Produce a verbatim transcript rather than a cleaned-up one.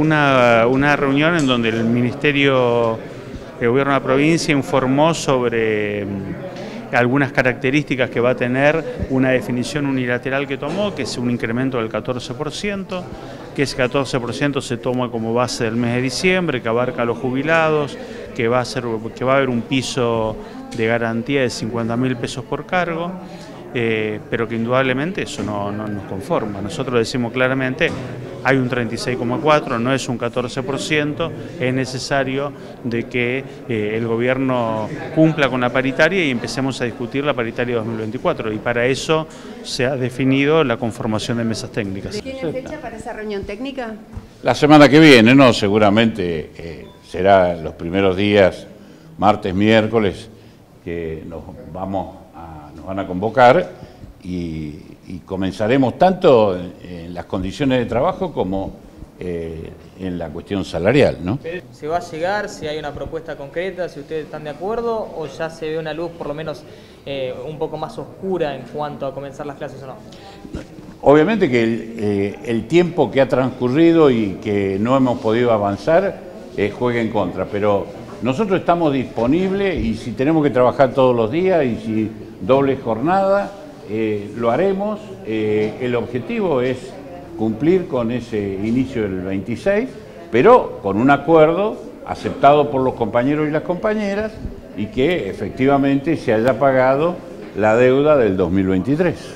una, una reunión en donde el Ministerio, el Gobierno de la provincia informó sobre algunas características que va a tener una definición unilateral que tomó, que es un incremento del catorce por ciento, que ese catorce por ciento se toma como base del mes de diciembre, que abarca a los jubilados, que va a, ser, que va a haber un piso de garantía de cincuenta mil pesos por cargo. Eh, pero que indudablemente eso no, no nos conforma. Nosotros decimos claramente, hay un treinta y seis coma cuatro, no es un catorce por ciento, es necesario de que eh, el gobierno cumpla con la paritaria y empecemos a discutir la paritaria dos mil veinticuatro, y para eso se ha definido la conformación de mesas técnicas. ¿Tiene fecha para esa reunión técnica? La semana que viene, no, seguramente eh, será los primeros días, martes, miércoles, que nos vamos nos van a convocar y, y comenzaremos tanto en, en las condiciones de trabajo como eh, en la cuestión salarial, ¿no? ¿Se va a llegar, si hay una propuesta concreta, si ustedes están de acuerdo, o ya se ve una luz por lo menos eh, un poco más oscura en cuanto a comenzar las clases o no? Obviamente que el, eh, el tiempo que ha transcurrido y que no hemos podido avanzar eh, juega en contra, pero nosotros estamos disponibles y si tenemos que trabajar todos los días y si doble jornada, eh, lo haremos. Eh, el objetivo es cumplir con ese inicio del veintiséis, pero con un acuerdo aceptado por los compañeros y las compañeras y que efectivamente se haya pagado la deuda del dos mil veintitrés.